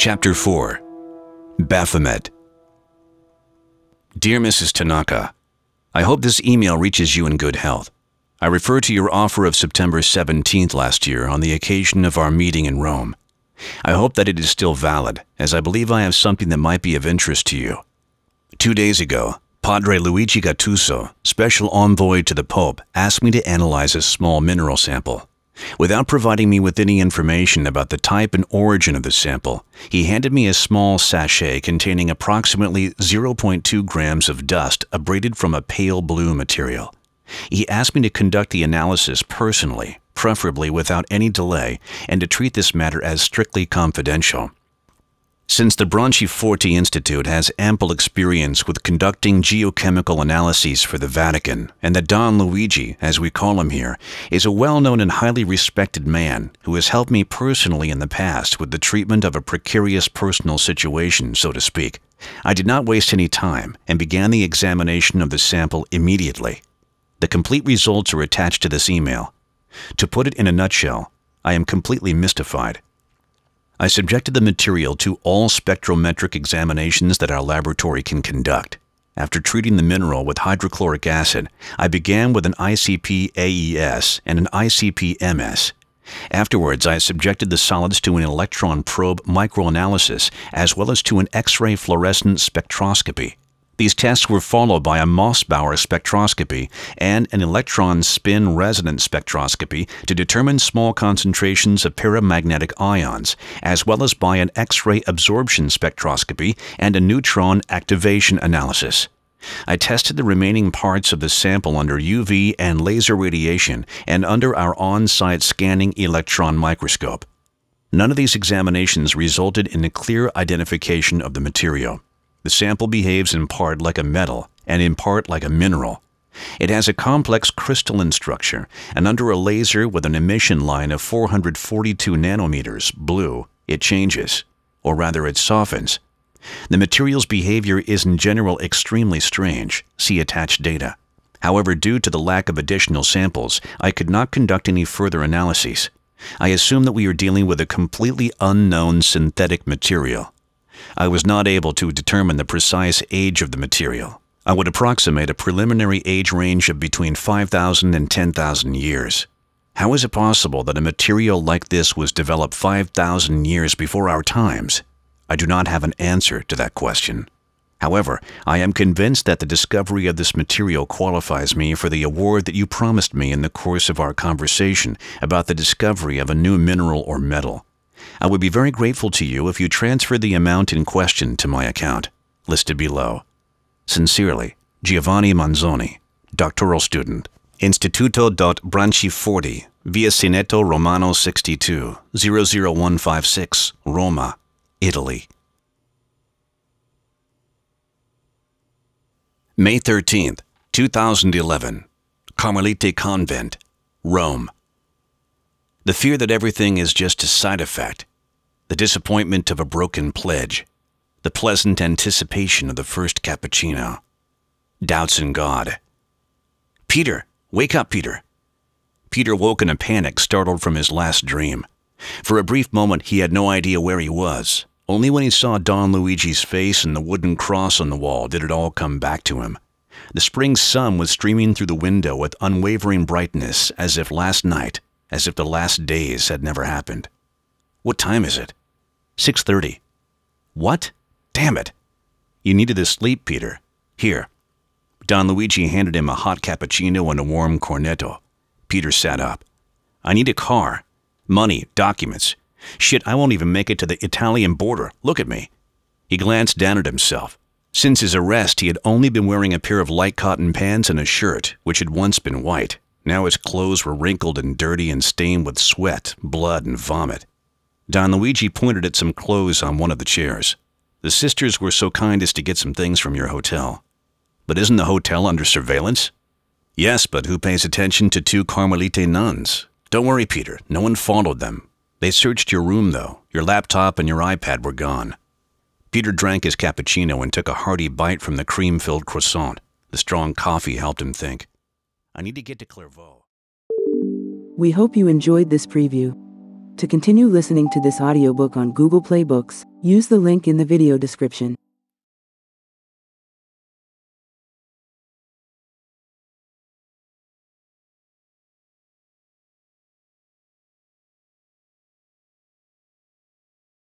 Chapter 4. Baphomet. Dear Mrs. Tanaka, I hope this email reaches you in good health. I refer to your offer of September 17th last year on the occasion of our meeting in Rome. I hope that it is still valid, as I believe I have something that might be of interest to you. 2 days ago, Padre Luigi Gattuso, special envoy to the Pope, asked me to analyze a small mineral sample. Without providing me with any information about the type and origin of the sample, he handed me a small sachet containing approximately 0.2 grams of dust abraded from a pale blue material. He asked me to conduct the analysis personally, preferably without any delay, and to treat this matter as strictly confidential. Since the Branciforte Institute has ample experience with conducting geochemical analyses for the Vatican, and that Don Luigi, as we call him here, is a well-known and highly respected man who has helped me personally in the past with the treatment of a precarious personal situation, so to speak, I did not waste any time and began the examination of the sample immediately. The complete results are attached to this email. To put it in a nutshell, I am completely mystified. I subjected the material to all spectrometric examinations that our laboratory can conduct. After treating the mineral with hydrochloric acid, I began with an ICP-AES and an ICP-MS. Afterwards, I subjected the solids to an electron probe microanalysis as well as to an X-ray fluorescent spectroscopy. These tests were followed by a Mossbauer spectroscopy and an electron spin resonance spectroscopy to determine small concentrations of paramagnetic ions, as well as by an X-ray absorption spectroscopy and a neutron activation analysis. I tested the remaining parts of the sample under UV and laser radiation and under our on-site scanning electron microscope. None of these examinations resulted in a clear identification of the material. The sample behaves in part like a metal and in part like a mineral. It has a complex crystalline structure, and under a laser with an emission line of 442 nanometers blue, it changes, or rather it softens. The material's behavior is in general extremely strange. See attached data. However, due to the lack of additional samples, I could not conduct any further analyses. I assume that we are dealing with a completely unknown synthetic material. I was not able to determine the precise age of the material. I would approximate a preliminary age range of between 5,000 and 10,000 years. How is it possible that a material like this was developed 5,000 years before our times? I do not have an answer to that question. However, I am convinced that the discovery of this material qualifies me for the award that you promised me in the course of our conversation about the discovery of a new mineral or metal. I would be very grateful to you if you transfer the amount in question to my account, listed below. Sincerely, Giovanni Manzoni, doctoral student, Istituto.Branciforte, Via Sineto Romano 62, 00156, Roma, Italy. May 13th, 2011, Carmelite Convent, Rome. The fear that everything is just a side effect, the disappointment of a broken pledge, the pleasant anticipation of the first cappuccino, doubts in God. Peter, wake up, Peter. Peter woke in a panic, startled from his last dream. For a brief moment, he had no idea where he was. Only when he saw Don Luigi's face and the wooden cross on the wall did it all come back to him. The spring sun was streaming through the window with unwavering brightness, as if the last days had never happened. What time is it? 6:30. What? Damn it! You needed the sleep, Peter. Here. Don Luigi handed him a hot cappuccino and a warm cornetto. Peter sat up. I need a car. Money, documents. Shit, I won't even make it to the Italian border. Look at me. He glanced down at himself. Since his arrest, he had only been wearing a pair of light cotton pants and a shirt, which had once been white. Now his clothes were wrinkled and dirty and stained with sweat, blood, and vomit. Don Luigi pointed at some clothes on one of the chairs. The sisters were so kind as to get some things from your hotel. But isn't the hotel under surveillance? Yes, but who pays attention to 2 Carmelite nuns? Don't worry, Peter. No one followed them. They searched your room, though. Your laptop and your iPad were gone. Peter drank his cappuccino and took a hearty bite from the cream-filled croissant. The strong coffee helped him think. I need to get to Clairvaux. We hope you enjoyed this preview. To continue listening to this audiobook on Google Play Books, Use the link in the video description.